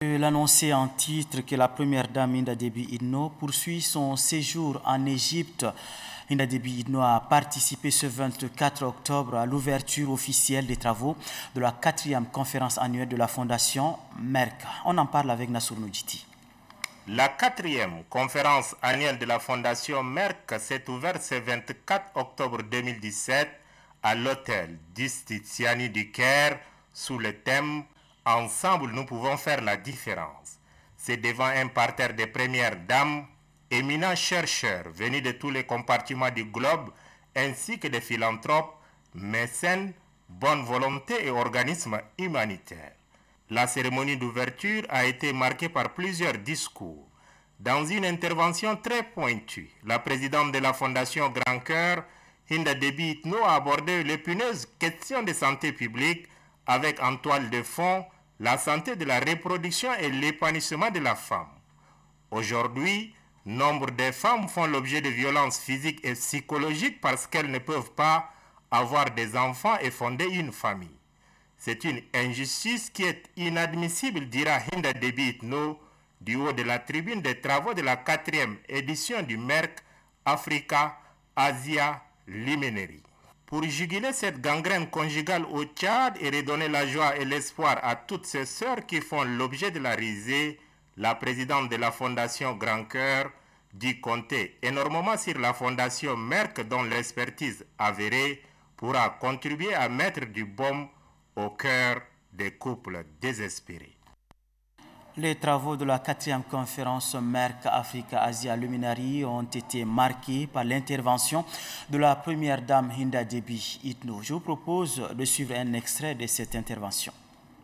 L'annoncer en titre que la première dame Hinda Déby Itno poursuit son séjour en Égypte. Hinda Déby Itno a participé ce 24 octobre à l'ouverture officielle des travaux de la 4e conférence annuelle de la Fondation Merck. On en parle avec Nassour Noudjiti. La 4e conférence annuelle de la Fondation Merck s'est ouverte ce 24 octobre 2017 à l'hôtel d'Istiziani du Caire sous le thème « Ensemble, nous pouvons faire la différence ». C'est devant un parterre de premières dames, éminents chercheurs venus de tous les compartiments du globe, ainsi que des philanthropes, mécènes, bonne volonté et organismes humanitaires. La cérémonie d'ouverture a été marquée par plusieurs discours. Dans une intervention très pointue, la présidente de la Fondation Grand Cœur, Hinda Déby Itno, a abordé l'épineuse question de santé publique avec en toile de fond la santé de la reproduction et l'épanouissement de la femme. Aujourd'hui, nombre de femmes font l'objet de violences physiques et psychologiques parce qu'elles ne peuvent pas avoir des enfants et fonder une famille. C'est une injustice qui est inadmissible, dira Hinda Déby Itno, du haut de la tribune des travaux de la 4e édition du Merck Africa Asia Luminary. Pour juguler cette gangrène conjugale au Tchad et redonner la joie et l'espoir à toutes ces sœurs qui font l'objet de la risée, la présidente de la Fondation Grand Cœur dit compter énormément sur la Fondation Merck dont l'expertise avérée pourra contribuer à mettre du baume au cœur des couples désespérés. Les travaux de la 4e conférence Merck Africa Asia Luminary ont été marqués par l'intervention de la première dame Hinda Déby Itno. Je vous propose de suivre un extrait de cette intervention.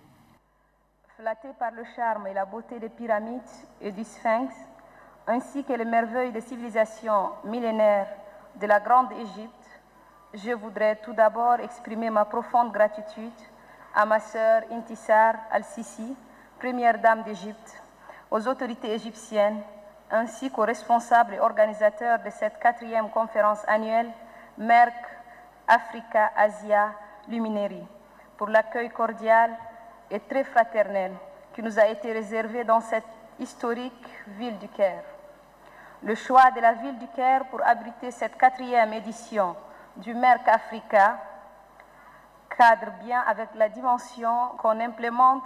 Flatté par le charme et la beauté des pyramides et du Sphinx, ainsi que les merveilles des civilisations millénaires de la Grande Égypte, je voudrais tout d'abord exprimer ma profonde gratitude à ma sœur Intisar Al-Sisi, première dame d'Égypte, aux autorités égyptiennes, ainsi qu'aux responsables et organisateurs de cette 4e conférence annuelle Merck Africa Asia Luminary, pour l'accueil cordial et très fraternel qui nous a été réservé dans cette historique ville du Caire. Le choix de la ville du Caire pour abriter cette 4e édition du Merck Africa cadre bien avec la dimension qu'on implémente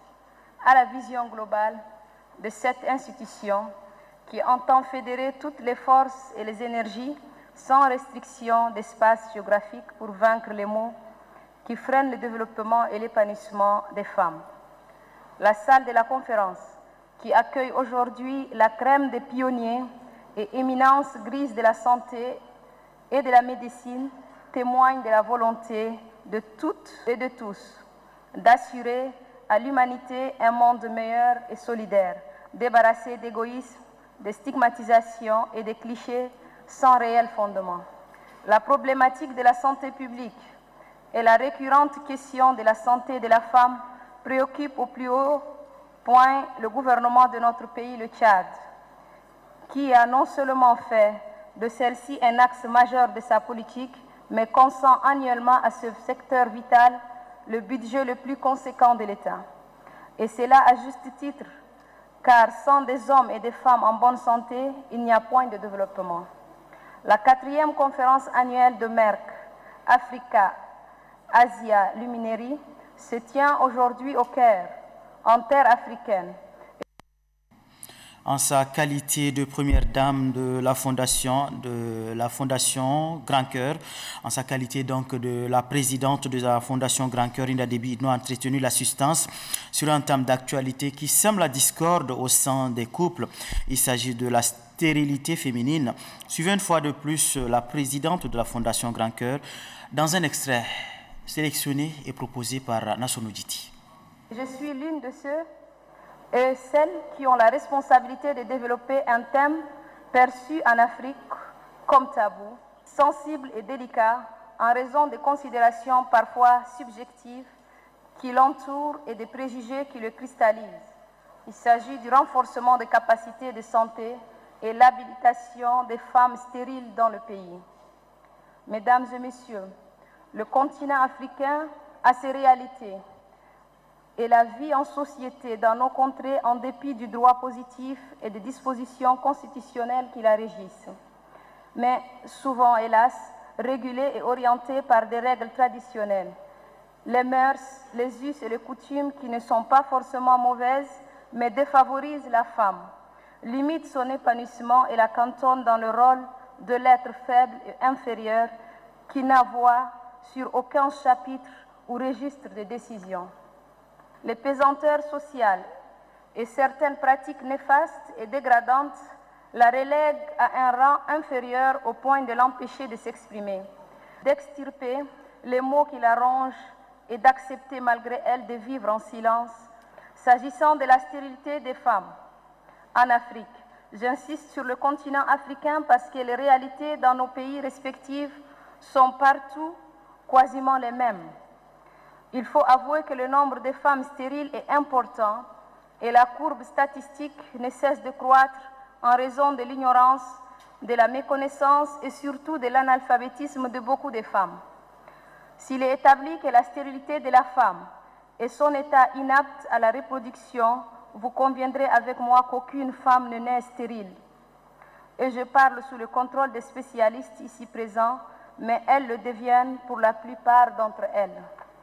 à la vision globale de cette institution qui entend fédérer toutes les forces et les énergies sans restriction d'espace géographique pour vaincre les maux qui freinent le développement et l'épanouissement des femmes. La salle de la conférence, qui accueille aujourd'hui la crème des pionniers et éminences grises de la santé et de la médecine, témoigne de la volonté de toutes et de tous d'assurer à l'humanité un monde meilleur et solidaire, débarrassé d'égoïsme, de stigmatisation et de clichés sans réel fondement. La problématique de la santé publique et la récurrente question de la santé de la femme préoccupent au plus haut point le gouvernement de notre pays, le Tchad, qui a non seulement fait de celle-ci un axe majeur de sa politique, mais consent annuellement à ce secteur vital le budget le plus conséquent de l'État. Et c'est là à juste titre, car sans des hommes et des femmes en bonne santé, il n'y a point de développement. La 4e conférence annuelle de Merck Africa Asia Luminary se tient aujourd'hui au Caire, en terre africaine. En sa qualité de première dame de la Fondation Grand Cœur, en sa qualité donc de la présidente de la Fondation Grand Cœur, Hinda Déby Itno a entretenu l'assistance sur un thème d'actualité qui sème la discorde au sein des couples. Il s'agit de la stérilité féminine. Suivez une fois de plus la présidente de la Fondation Grand Cœur dans un extrait sélectionné et proposé par Nassour Noudjiti. Je suis l'une de ceux et celles qui ont la responsabilité de développer un thème perçu en Afrique comme tabou, sensible et délicat en raison des considérations parfois subjectives qui l'entourent et des préjugés qui le cristallisent. Il s'agit du renforcement des capacités de santé et l'habilitation des femmes stériles dans le pays. Mesdames et messieurs, le continent africain a ses réalités et la vie en société dans nos contrées en dépit du droit positif et des dispositions constitutionnelles qui la régissent. Mais souvent, hélas, régulée et orientée par des règles traditionnelles. Les mœurs, les us et les coutumes qui ne sont pas forcément mauvaises, mais défavorisent la femme, limitent son épanouissement et la cantonnent dans le rôle de l'être faible et inférieur qui n'a voix sur aucun chapitre ou registre de décision. Les pesanteurs sociales et certaines pratiques néfastes et dégradantes la relèguent à un rang inférieur au point de l'empêcher de s'exprimer, d'extirper les mots qui la rongent et d'accepter malgré elle de vivre en silence. S'agissant de la stérilité des femmes en Afrique, j'insiste sur le continent africain parce que les réalités dans nos pays respectifs sont partout quasiment les mêmes. Il faut avouer que le nombre de femmes stériles est important et la courbe statistique ne cesse de croître en raison de l'ignorance, de la méconnaissance et surtout de l'analphabétisme de beaucoup de femmes. S'il est établi que la stérilité de la femme est son état inapte à la reproduction, vous conviendrez avec moi qu'aucune femme ne naît stérile. Et je parle sous le contrôle des spécialistes ici présents, mais elles le deviennent pour la plupart d'entre elles.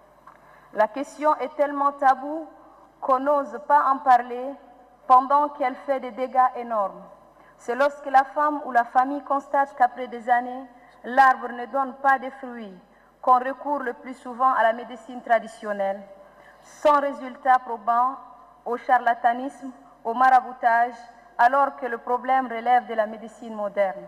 La question est tellement taboue qu'on n'ose pas en parler pendant qu'elle fait des dégâts énormes. C'est lorsque la femme ou la famille constate qu'après des années, l'arbre ne donne pas de fruits, qu'on recourt le plus souvent à la médecine traditionnelle, sans résultat probant, au charlatanisme, au maraboutage, alors que le problème relève de la médecine moderne.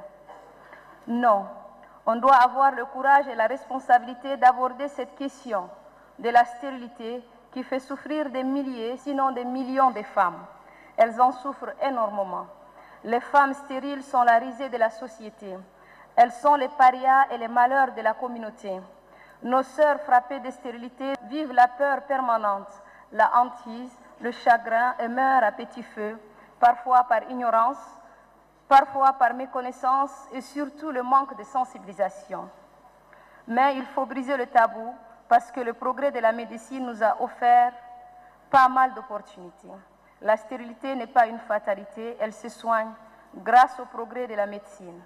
Non, on doit avoir le courage et la responsabilité d'aborder cette question de la stérilité qui fait souffrir des milliers, sinon des millions de femmes. Elles en souffrent énormément. Les femmes stériles sont la risée de la société. Elles sont les parias et les malheurs de la communauté. Nos sœurs frappées de stérilité vivent la peur permanente, la hantise, le chagrin et meurent à petit feu, parfois par ignorance, parfois par méconnaissance et surtout le manque de sensibilisation. Mais il faut briser le tabou parce que le progrès de la médecine nous a offert pas mal d'opportunités. La stérilité n'est pas une fatalité, elle se soigne grâce au progrès de la médecine.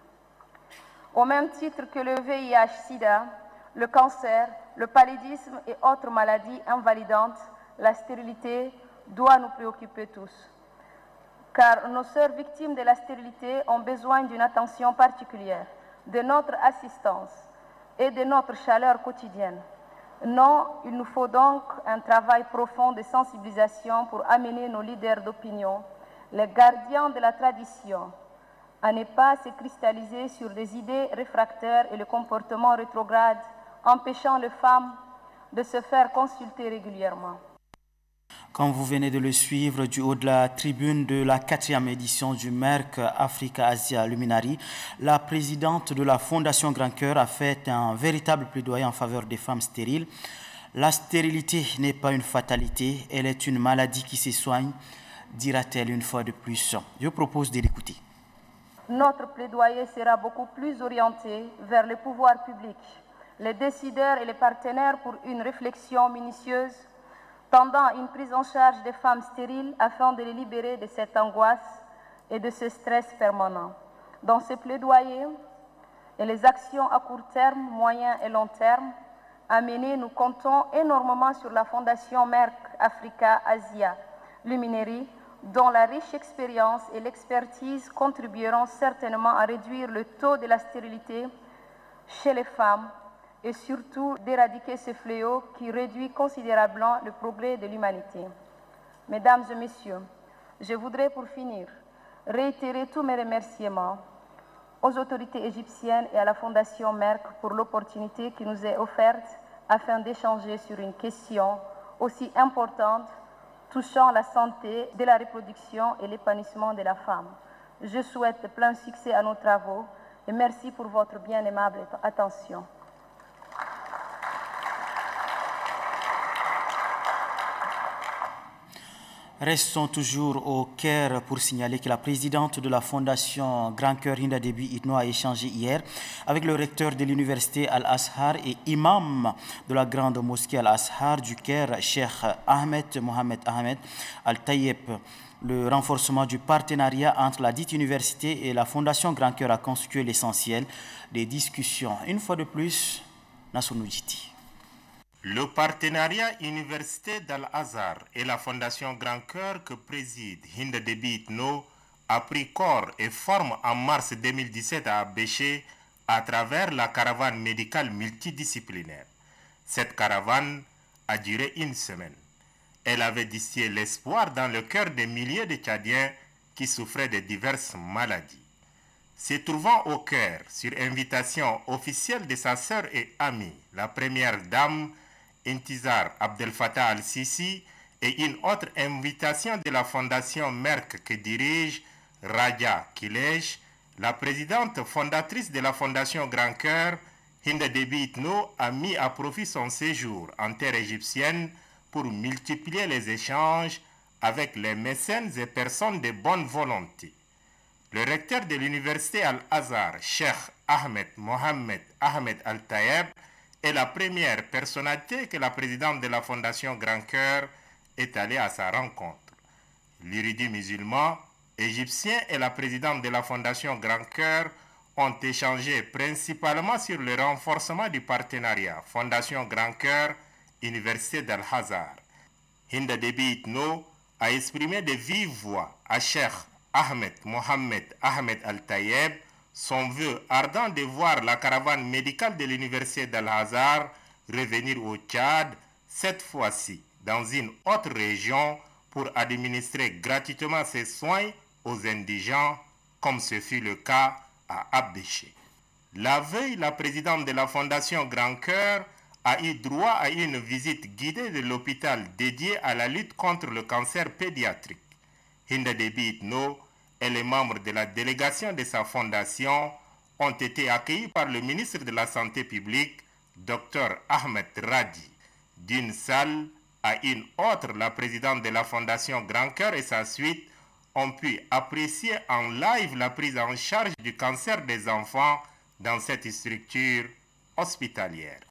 Au même titre que le VIH-Sida, le cancer, le paludisme et autres maladies invalidantes, la stérilité doit nous préoccuper tous. Car nos sœurs victimes de la stérilité ont besoin d'une attention particulière, de notre assistance et de notre chaleur quotidienne. Non, il nous faut donc un travail profond de sensibilisation pour amener nos leaders d'opinion, les gardiens de la tradition, à ne pas se cristalliser sur des idées réfractaires et le comportement rétrograde, empêchant les femmes de se faire consulter régulièrement. Comme vous venez de le suivre du haut de la tribune de la 4e édition du Merck Africa Asia Luminary, la présidente de la Fondation Grand Cœur a fait un véritable plaidoyer en faveur des femmes stériles. La stérilité n'est pas une fatalité, elle est une maladie qui se soigne, dira-t-elle une fois de plus. Je propose de l'écouter. Notre plaidoyer sera beaucoup plus orienté vers les pouvoirs publics, les décideurs et les partenaires pour une réflexion minutieuse tendant à une prise en charge des femmes stériles afin de les libérer de cette angoisse et de ce stress permanent. Dans ce plaidoyer et les actions à court terme, moyen et long terme à mener, nous comptons énormément sur la Fondation Merck Africa Asia Luminary, dont la riche expérience et l'expertise contribueront certainement à réduire le taux de la stérilité chez les femmes et surtout d'éradiquer ce fléau qui réduit considérablement le progrès de l'humanité. Mesdames et messieurs, je voudrais pour finir réitérer tous mes remerciements aux autorités égyptiennes et à la Fondation Merck pour l'opportunité qui nous est offerte afin d'échanger sur une question aussi importante touchant la santé de la reproduction et l'épanouissement de la femme. Je souhaite plein succès à nos travaux et merci pour votre bien aimable attention. Restons toujours au Caire pour signaler que la présidente de la Fondation Grand Cœur Hinda Déby Itno a échangé hier avec le recteur de l'université Al-Azhar et imam de la grande mosquée Al-Azhar du Caire, Cheikh Mohamed Ahmed Al-Tayyeb. Le renforcement du partenariat entre la dite université et la Fondation Grand Cœur a constitué l'essentiel des discussions. Une fois de plus, Nassour Noudjiti. Le partenariat Université d'Al-Azhar et la Fondation Grand Cœur que préside Hinda Déby Itno a pris corps et forme en mars 2017 à Abéché à travers la caravane médicale multidisciplinaire. Cette caravane a duré une semaine. Elle avait distillé l'espoir dans le cœur des milliers de Tchadiens qui souffraient de diverses maladies. Se trouvant au Caire, sur invitation officielle de sa sœur et amie, la première dame Intizar Abdel Fattah al-Sisi, et une autre invitation de la fondation Merck que dirige Raja Kilej, la présidente fondatrice de la fondation Grand Cœur, Hinda Déby Itno, a mis à profit son séjour en terre égyptienne pour multiplier les échanges avec les mécènes et personnes de bonne volonté. Le recteur de l'université Al-Azhar, Cheikh Mohamed Ahmed Al-Tayyeb, est la première personnalité que la présidente de la Fondation Grand Cœur est allée à sa rencontre. L'érudit musulman égyptien et la présidente de la Fondation Grand Cœur ont échangé principalement sur le renforcement du partenariat Fondation Grand Cœur, Université d'Al-Azhar. Hinda Déby Itno a exprimé de vive voix à Cheikh Mohamed Ahmed Al-Tayyeb son vœu ardent de voir la caravane médicale de l'université d'Al-Azhar revenir au Tchad, cette fois-ci dans une autre région pour administrer gratuitement ses soins aux indigents, comme ce fut le cas à Abéché. La veille, la présidente de la Fondation Grand Cœur a eu droit à une visite guidée de l'hôpital dédié à la lutte contre le cancer pédiatrique. Hinda Déby Itno et les membres de la délégation de sa fondation ont été accueillis par le ministre de la Santé publique, Dr Ahmed Radi. D'une salle à une autre, la présidente de la Fondation Grand Cœur et sa suite ont pu apprécier en live la prise en charge du cancer des enfants dans cette structure hospitalière.